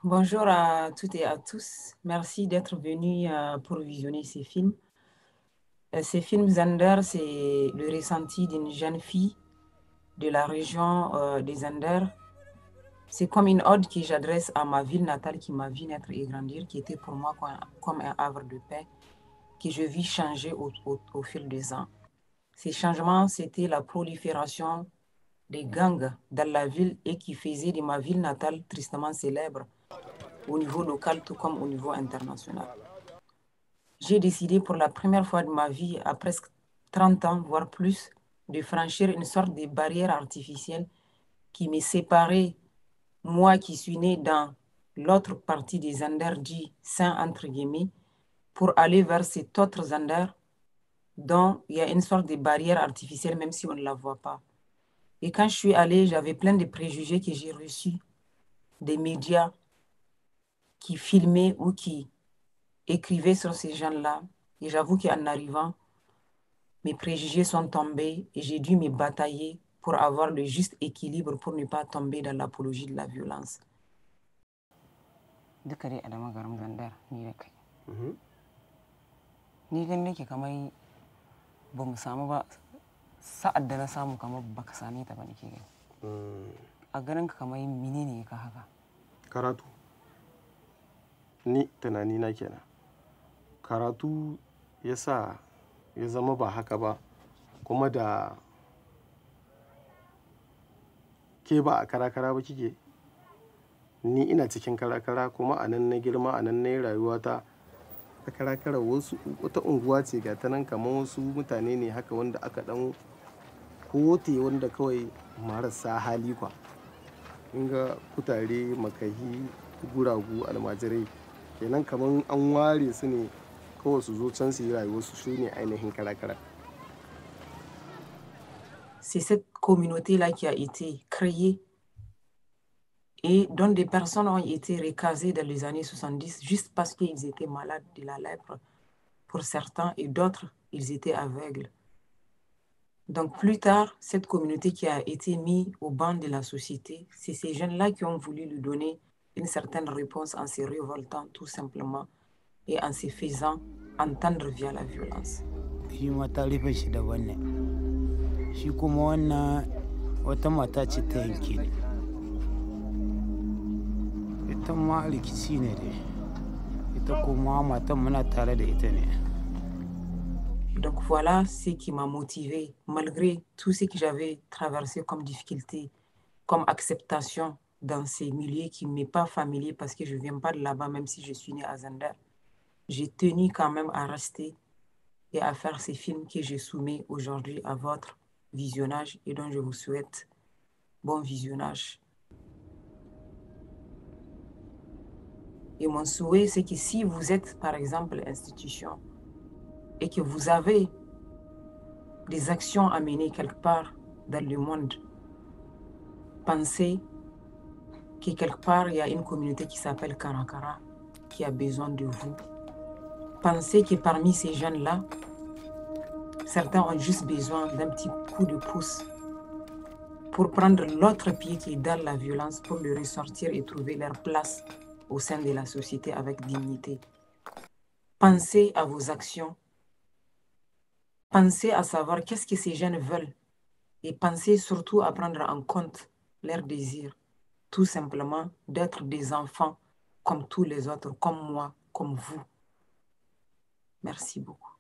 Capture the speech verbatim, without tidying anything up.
Bonjour à toutes et à tous. Merci d'être venus euh, pour visionner ces films. Euh, ces films Zander, c'est le ressenti d'une jeune fille de la région euh, des Anders. C'est comme une ode que j'adresse à ma ville natale qui m'a vu naître et grandir, qui était pour moi comme, comme un havre de paix, que je vis changer au, au- au fil des ans. Ces changements, c'était la prolifération des gangs dans la ville et qui faisait de ma ville natale tristement célèbre au niveau local tout comme au niveau international. J'ai décidé pour la première fois de ma vie, à presque trente ans, voire plus, de franchir une sorte de barrière artificielle qui me séparait, moi qui suis né dans l'autre partie des Anders dits saints, entre guillemets, pour aller vers cet autre Zander dont il y a une sorte de barrière artificielle, même si on ne la voit pas. Et quand je suis allée, j'avais plein de préjugés que j'ai reçus des médias qui filmaient ou qui écrivaient sur ces gens-là. Et j'avoue qu'en arrivant, mes préjugés sont tombés et j'ai dû me batailler pour avoir le juste équilibre pour ne pas tomber dans l'apologie de la violence. Duka dai a da magaram zandar ni da kai. Ni gani nake kamar ba mu samu ba sa'ad da na samu kamar baka same ta ba nake gani. A ganin ka kamar menene ka haka? Karatu. Ni tunani na kenan. Karatu ya sa ya zama ba haka ba, kuma da ke ba a kara-kara ba kike. Ni ina cikin kara-kara kuma a nan na girma, a nan na yi rayuwata. Ta kara-kara wasu wata unguwa ce ga ta nan kamar wasu mutane ne haka wanda aka ɗan kote wanda kawai marasa hali kwa. In ga kutare, makahi, guragu, almajirai kenan kamar an ware su ne kawai su zo can su yi rayuwarsu, su ne ainihin kara-kara. C'est cette communauté-là qui a été créée et dont des personnes ont été recasées dans les années soixante-dix juste parce qu'ils étaient malades de la lèpre pour certains et d'autres, ils étaient aveugles. Donc plus tard, cette communauté qui a été mise au banc de la société, c'est ces jeunes-là qui ont voulu lui donner une certaine réponse en se révoltant tout simplement et en se faisant entendre via la violence. Shi ma tarifin shi daban ne. Shi kuma wannan wata mata ce ta yanke ni. Ita ma rikici ne dai. Ita kuma matan muna tare da ita ne. Donc voilà ce qui m'a motivée, malgré tout ce que j'avais traversé comme difficulté, comme acceptation dans ces milieux qui ne m'est pas familier parce que je ne viens pas de là-bas, même si je suis née à Zander. J'ai tenu quand même à rester et à faire ces films que je soumets aujourd'hui à votre visionnage et dont je vous souhaite bon visionnage. Et mon souhait, c'est que si vous êtes, par exemple, l'institution et que vous avez des actions à mener quelque part dans le monde, pensez que quelque part, il y a une communauté qui s'appelle Karakara qui a besoin de vous. Pensez que parmi ces jeunes-là, certains ont juste besoin d'un petit coup de pouce pour prendre l'autre pied qui est dans la violence, pour le ressortir et trouver leur place au sein de la société avec dignité. Pensez à vos actions. Pensez à savoir qu'est-ce que ces jeunes veulent. Et pensez surtout à prendre en compte leurs désirs. Tout simplement d'être des enfants comme tous les autres, comme moi, comme vous. Merci beaucoup.